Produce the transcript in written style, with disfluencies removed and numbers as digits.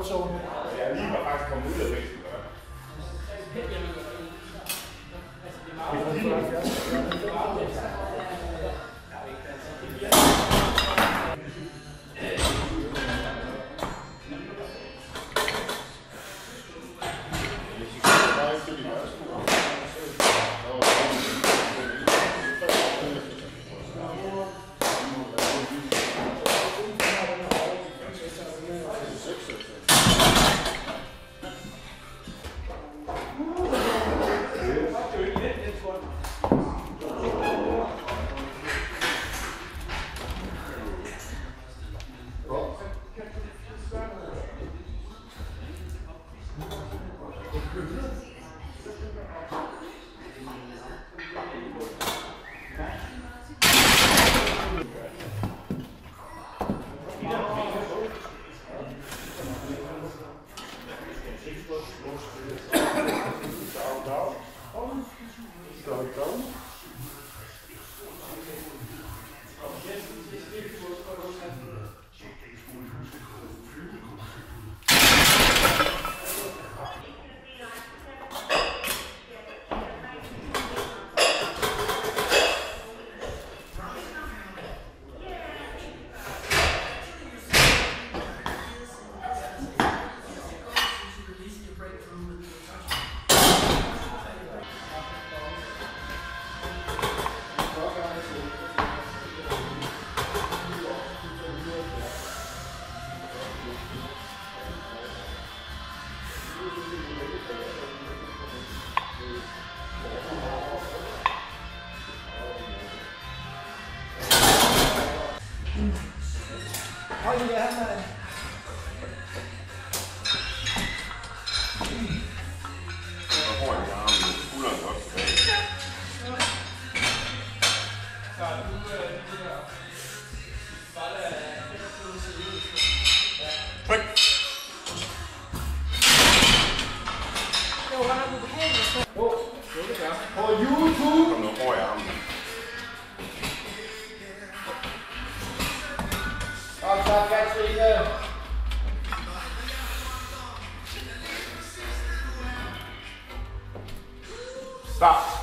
komfortzone. Jeg lige var faktisk kommet ud af væksten. Hold lige her, mand. Så får jeg i armen, skulderen godt tilbage. Tryk! På YouTube! Kom nu, får jeg i armen. Kom så, Katrine! Stop!